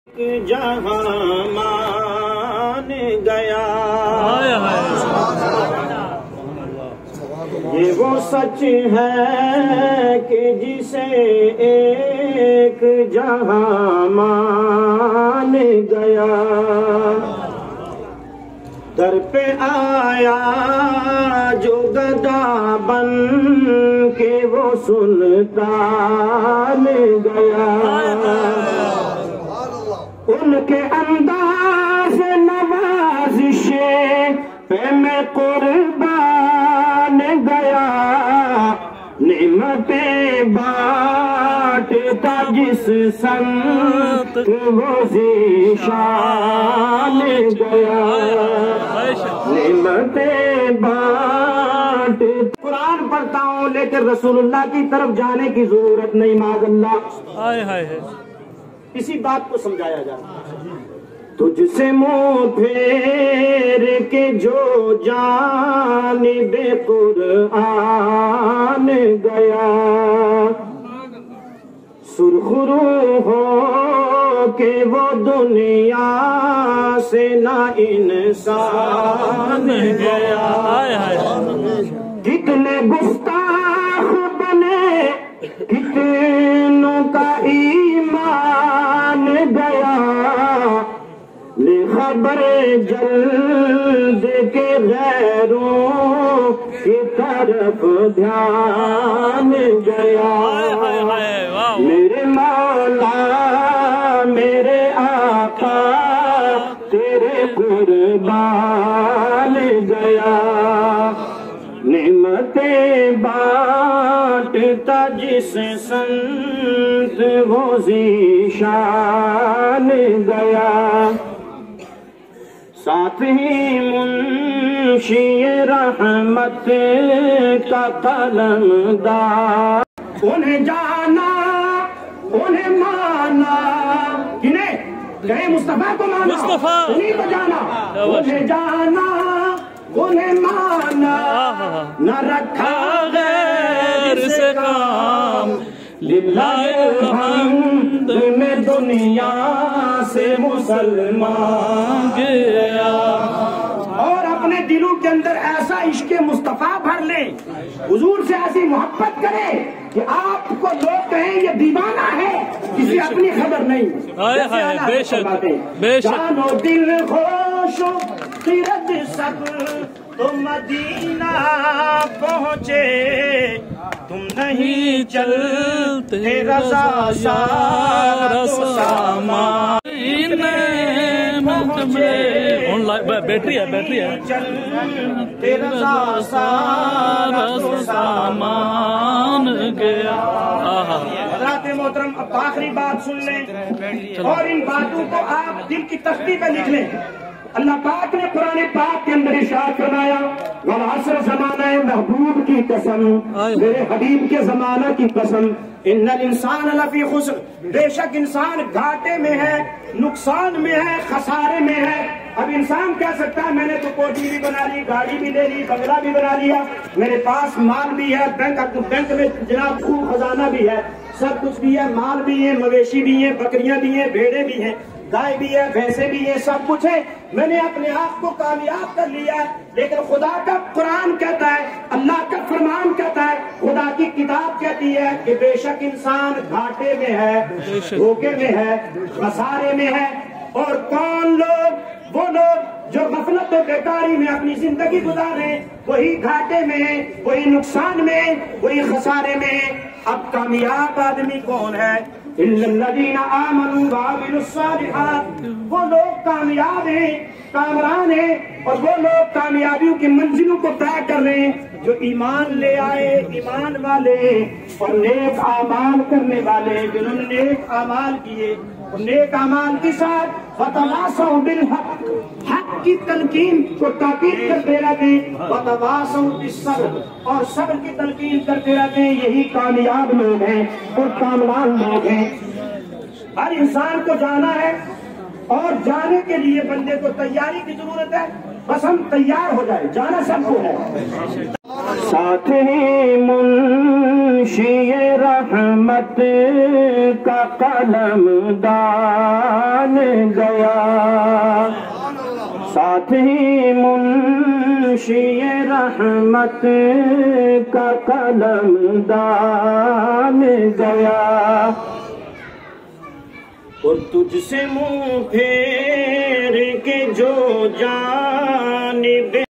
جہاں مان گیا، یہ وہ سچ ہے کہ جسے ایک جہاں مان گیا، در پہ آیا جو گدا بن کے وہ سلطان گیا، ان کے انداز نوازش پہ میں قربان گیا، نعمتیں بانٹتا جس سمت وہ ذیشان گیا، نعمتیں بانٹ۔ قرآن پڑھتا ہوں لیکن رسول اللہ کی طرف جانے کی ضرورت نہیں، معاذ اللہ۔ اسی بات کو سمجھایا جاتا ہے، تجھ سے منہ پھیر کے جو جانب قرآن گیا، سرخ رو ہو کہ وہ دنیا سے نہ انسان گیا، کتنے گستاخ بنے کتنوں کا ایمان گیا، لے خبر جلد کے غیروں کی طرف دھیان گیا، میرے مولا میرے آقا تیرے قربان گیا، نعمتیں بانٹتا جس سمت وہ ذیشان گیا، ساتھ ہی منشی رحمت کا قلم دار، انہیں جانا انہیں مانا، کنہیں کہیں مصطفیٰ کو مانا، انہیں کو جانا، انہیں جانا انہیں مانا، نہ رکھا غیر سے کام، للہ الحمد میں دنیا سے مسلمان گیا، اور اپنے دلوں کے اندر ایسا عشق مصطفیٰ بھر لیں، حضور سے ایسی محبت کریں کہ آپ کو لوگ کہیں یہ دیوانہ ہے، کسی اپنی خبر نہیں، بے شک بے شک، جانو دل خوش خیرت سب تو مدینہ پہنچے، تم نہیں چلتے رضا سارا تو سامان پہنچے، بیٹری ہے چلتے رضا سارا تو سامان گیا۔ حضرات محترم اب آخری بات سن لیں اور ان باتوں کو آپ دل کی تختی پہ لکھ لیں۔ اللہ پاک نے قرآن پاک کے اندر ارشاد فرمایا، والعصر زمانہ محبوب کی قسم، میرے حبیب کے زمانہ کی قسم، ان الانسان لفی خسر، بے شک انسان گھاٹے میں ہے، نقصان میں ہے، خسارے میں ہے۔ اب انسان کہہ سکتا ہے میں نے تو کوٹھی بھی بنا لی، گاڑی بھی لے لی، بنگلہ بھی بنا لیا، میرے پاس مال بھی ہے، بینک میں جناب خوب خزانہ بھی ہے، سب کچھ بھی ہے، مال بھی ہے، مویشی بھی ہیں، بکریاں بھی ہیں، بھیڑیں بھی ہیں، گائے بھی ہے، بھینسیں بھی ہیں، سب کچھ ہے، میں نے اپنے آپ کو کامیاب کر لیا ہے۔ لیکن خدا کا قرآن کہتا ہے، اللہ کا فرمان کہتا ہے، خدا کی کتاب کہتی ہے کہ بے شک انسان گھاٹے میں ہے، دھوکے میں ہے، خسارے میں ہے۔ اور کون لوگ؟ وہ لوگ جو غفلت و بیکاری میں اپنی زندگی گزارے، وہی گھاٹے میں ہیں، وہی نقصان میں ہیں، وہی خسارے میں ہیں۔ اب کامیاب آدمی کون ہے؟ اِلَّا الَّذِينَ آمَنُوا وَعَمِلُوا الصَّالِحَاتِ، وہ لوگ کامیاب ہیں، کامران ہیں، اور وہ لوگ کامیابیوں کی منزلوں کو طے کر رہے ہیں جو ایمان لے آئے، ایمان والے اور نیک اعمال کرنے والے، جنہوں نے نیک اعمال کیے، اور نیک اعمال کے ساتھ وَتَوَاصَوْا بِالْحَقِّ، حق کی تلقین کو تاکید کرتے رہتے ہیں، وَتَوَاصَوْا بِالصَّبْرِ، اور صبر کی تلقین کرتے رہتے ہیں، یہی کامیاب لوگ ہیں اور کامران لوگ ہیں۔ ہر انسان کو جانا ہے، اور جانے کے لیے بندے کو تیاری کی ضرورت ہے، بس ہم تیار ہو جائیں، جانا سب کو ہے۔ ساتھ ہی منشی رحمت کا قلم دان گیا، ساتھ ہی منشی رحمت کا قلم دان گیا، اور تجھ سے منہ پھیر کے جو جانب